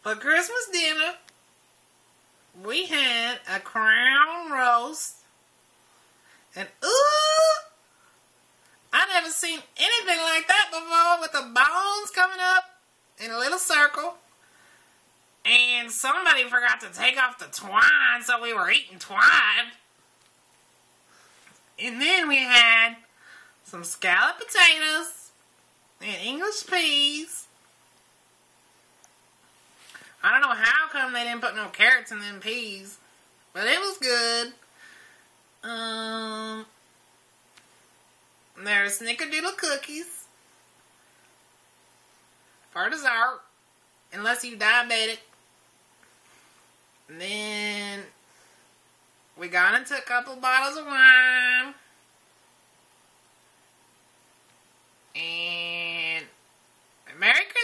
For Christmas dinner, we had a crown roast. And ooh, I never seen anything like that before, with the bones coming up in a little circle. And somebody forgot to take off the twine, so we were eating twine. And then we had some scalloped potatoes and English peas. I don't know how come they didn't put no carrots in them peas, but it was good. There's snickerdoodle cookies for dessert, unless you diabetic. And then we got into a couple bottles of wine. And Merry